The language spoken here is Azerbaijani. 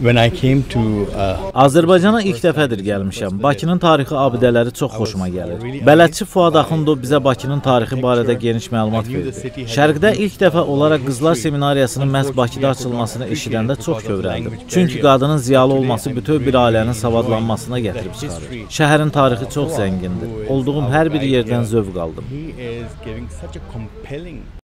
When I came to Azərbaycana ilk dəfədir gəlmişəm. Bakının tarixi abidələri çox xoşuma gəlir. Bələdçi Fuad Axundov bizə Bakının tarixi barədə geniş məlumat verdi. Şərqdə ilk dəfə olaraq Qızlar Seminariyasının məhz Bakıda açılmasını eşidəndə çox kövrəldim. Çünki qadının ziyalı olması bütöv bir ailənin savadlanmasına gətirib çıxarır. Şəhərin tarixi çox zəngindir. Olduğum hər bir yerdən zövq aldım.